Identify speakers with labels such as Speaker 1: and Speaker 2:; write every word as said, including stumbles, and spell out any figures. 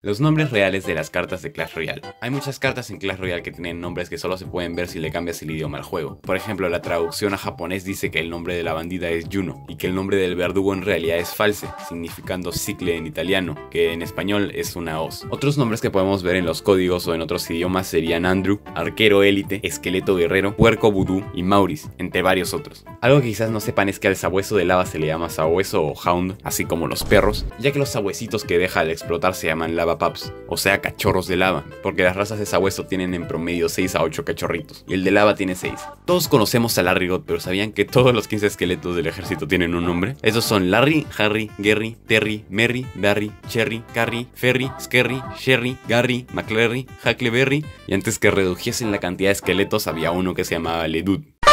Speaker 1: Los nombres reales de las cartas de Clash Royale. Hay muchas cartas en Clash Royale que tienen nombres que solo se pueden ver si le cambias el idioma al juego. Por ejemplo, la traducción a japonés dice que el nombre de la bandida es Juno y que el nombre del verdugo en realidad es False, significando cicle en italiano, que en español es una hoz. Otros nombres que podemos ver en los códigos o en otros idiomas serían Andrew, Arquero Élite, Esqueleto Guerrero, Puerco Vudú y Maurice, entre varios otros. Algo que quizás no sepan es que al sabueso de lava se le llama sabueso o hound, así como los perros, ya que los sabuesitos que deja al explotar se llaman lava pups, o sea cachorros de lava, porque las razas de sabueso tienen en promedio seis a ocho cachorritos, y el de lava tiene seis. Todos conocemos a Larry God, pero ¿sabían que todos los quince esqueletos del ejército tienen un nombre? Esos son Larry, Harry, Gary, Terry, Merry, Barry, Cherry, Carrie, Ferry, Skerry, Sherry, Gary, McClary, Huckleberry, y antes que redujesen la cantidad de esqueletos había uno que se llamaba Ledud.